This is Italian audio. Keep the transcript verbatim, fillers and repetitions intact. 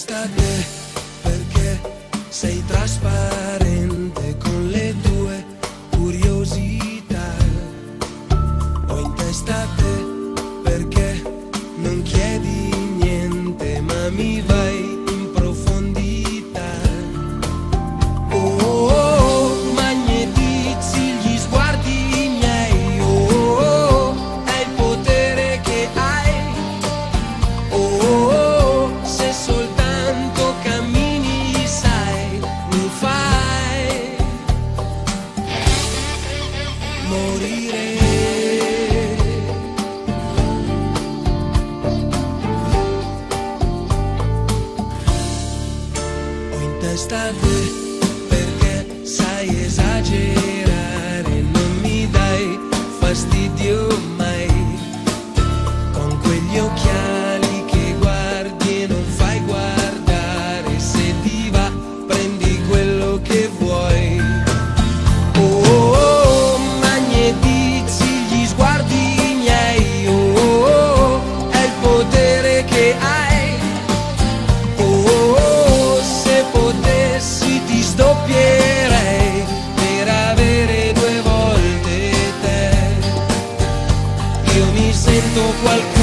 testa a te, perché sei trasparente con le tue curiosità. Ho in testa a te, perché non chiedi niente ma mi vai in profondità. Oh, oh, oh, magnetizzi gli sguardi miei, oh, oh, è il potere che hai. Oh, oh, oh, se soltanto cammini sai, mi fai morire. Testa a te, perché sai esagerare, non mi dai fastidio mai. Con quegli occhiali che guardi e non fai guardare, se ti va prendi quello che vuoi. Oh, oh, oh, magnetizzi gli sguardi miei, oh, oh, oh, è il potere che hai. Sdoppierei per avere due volte te. Io mi sento qualcuno